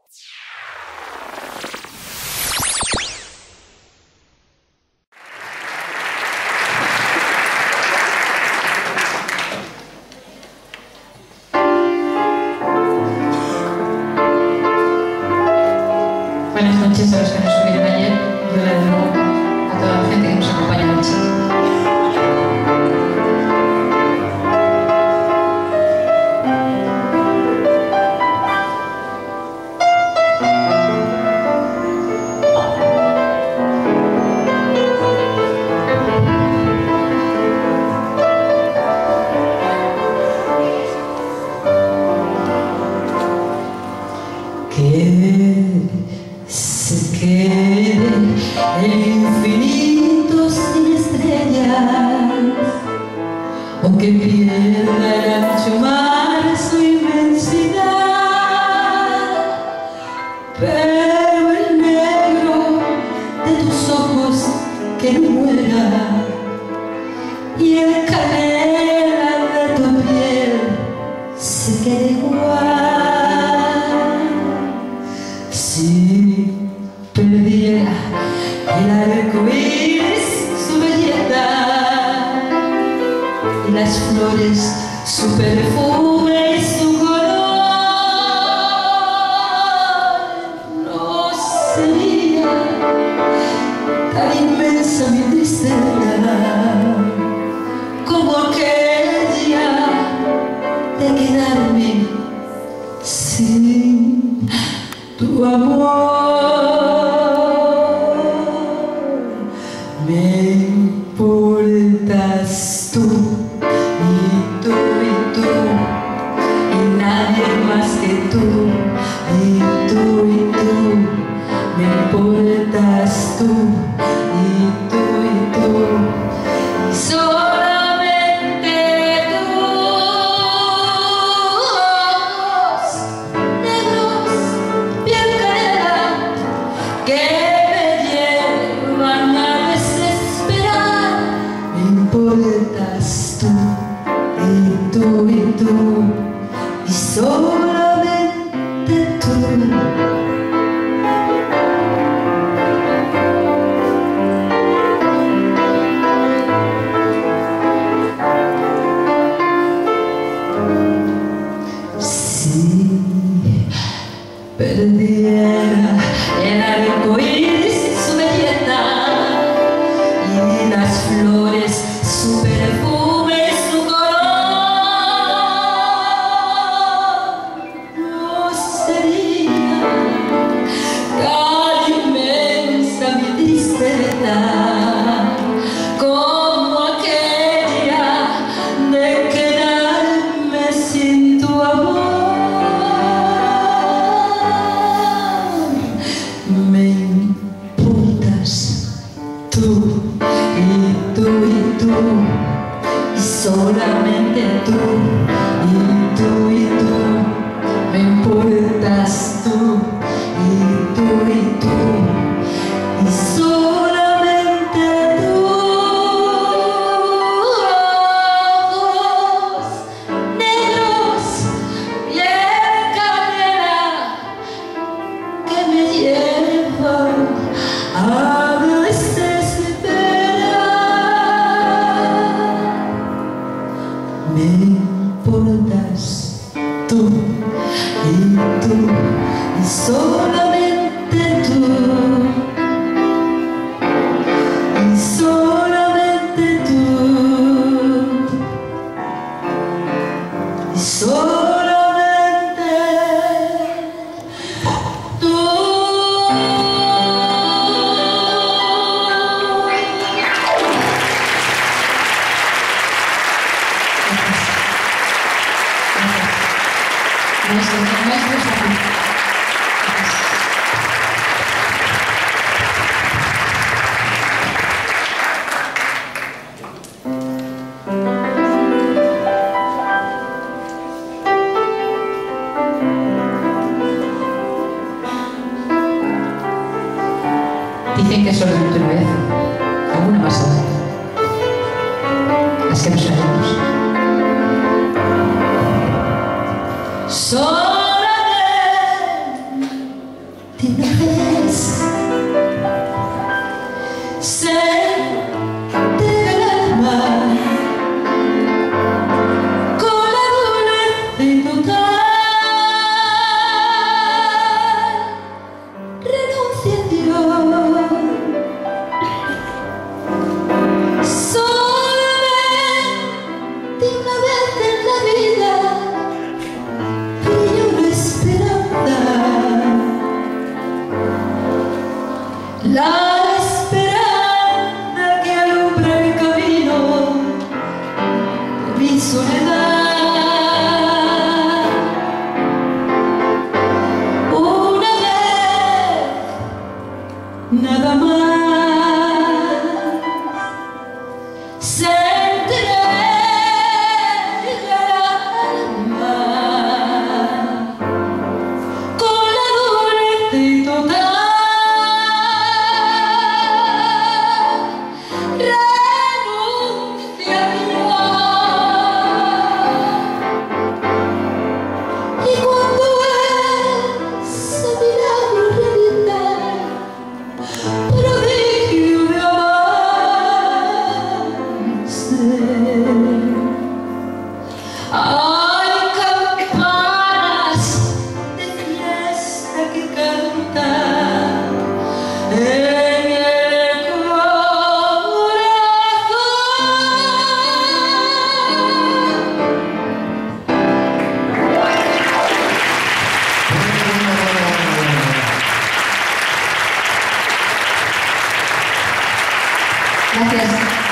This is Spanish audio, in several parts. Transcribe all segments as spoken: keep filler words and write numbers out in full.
Buenas noches a los que nos subieron ayer y hola de nuevo a toda la gente que nos acompaña hoy. Se quede el infinito sin estrellas, o que pierda el ancho mar su inmensidad, pero el negro de tus ojos que no muera y el canela de tu piel se quede igual. Si perdiera el arco iris su belleza y las flores su perfume y su color, no sería tan inmensa mi tristeza como aquella de quedarme sin tu amor. Me importas tú y tú y tú y nadie más que tú y tú y tú. Me importas tú y tú y tú y solamente tú. Ojos negros, piel canela, que importas tú y tú y tú y solamente tú. Si perdiera el arco iris su belleza y las flores su perfume, su color, no sería tan inmensa mi tristeza como aquella de quedarme sin tu amor. Me importas tú y tú y tú y solamente tú y tú y tú. Me importas tú y tú y tú y solamente tú. Ojos negros y el canela que me llevan a desesperar. Me importas tú y tú y solamente tú y solamente tú y solamente tú. Nuestro maestro es aquí. Dicen que solamente una vez, alguna más adelante, las que no sabemos. Solamente la esperanza que alumbra mi camino, mi soledad. Una vez, nada más, sentiré el alma con la dulce y total Gracias.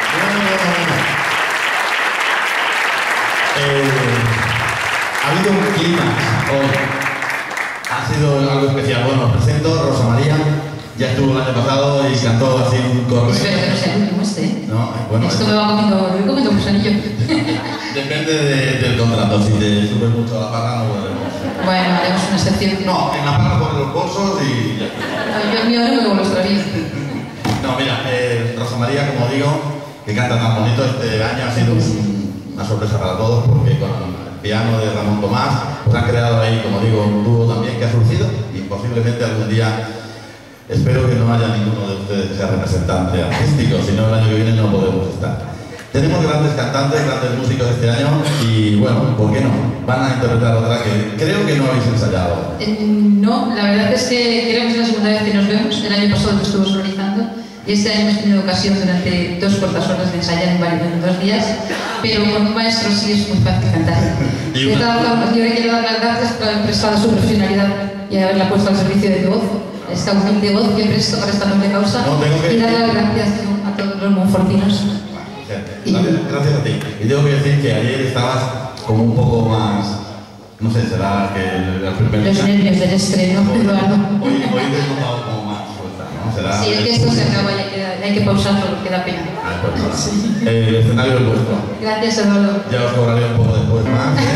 Eh, ha habido un clima hoy. Ha sido algo especial. Bueno, os presento Rosa María. Ya estuvo el año pasado y cantó así un coro. Espero que no sea el último este. No, bueno, Esto me va comiendo, me voy comiendo un gusanillo. depende de, del contrato. Si te sube mucho la parra, no podremos. Bueno, haremos una excepción. No, en la parra pones los bolsos y ya está. No, yo el mío no me lo extravío. No, mira, eh, Rosa María, como digo, que canta tan bonito, este año ha sido un, una sorpresa para todos porque con el piano de Ramón Tomás pues han creado ahí, como digo, un dúo también que ha surgido y posiblemente algún día espero que no haya ninguno de ustedes que sea representante artístico, si no el año que viene no podemos estar. Tenemos grandes cantantes, grandes músicos este año y bueno, ¿por qué no? Van a interpretar otra que creo que no habéis ensayado. Eh, no, la verdad es que creo que es la segunda vez que nos vemos. El año pasado lo estuvo sonorizando y este año hemos tenido ocasión durante dos cortas horas de ensayar en varios en dos días, pero con un maestro sí es muy fácil cantar. Y Yo, una- yo le quiero dar las gracias por haber prestado su profesionalidad y haberla puesto al servicio de tu voz, esta humilde voz que presto para esta noble causa, No, tengo que- y dar las gracias a todos los monfortinos. Gracias, gracias a ti. Y tengo que decir que ayer estabas como un poco más, no sé, será que el, el primer Los nervios del estreno, Hoy, Eduardo. hoy, hoy te he notado como más suelta, ¿no? Será Sí, es que esto se acaba y hay que, hay que pausarlo porque da pena. Ah, pues nada. El escenario es vuestro. Gracias, Eduardo. Ya os cobraré un poco después más, ¿eh?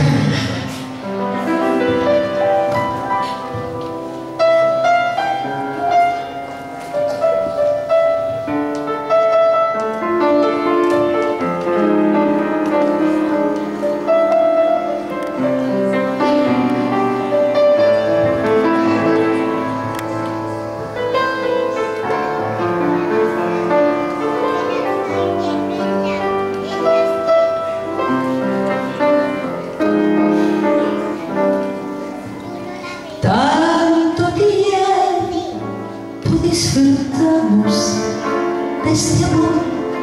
Tanto tiempo disfrutamos de este amor,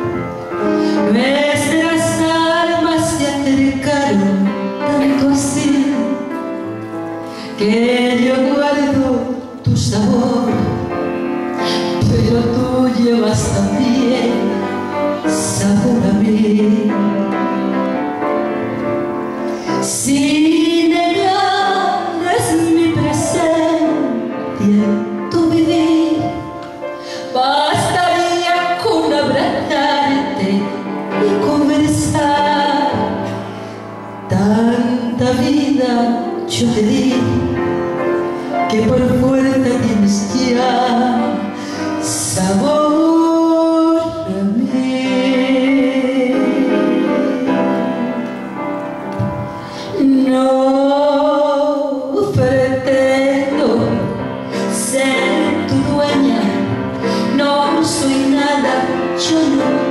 nuestras almas se acercaron tanto así que yo guardo tu sabor, pero tú llevas también sabor a mí. Si negaras mi presencia en tu vivir, bastaría con abrazarte y conversar. Tanta vida yo te di que por fuerza tienes ya sabor a mí. No pretendo ser tu dueña, no soy nada, yo no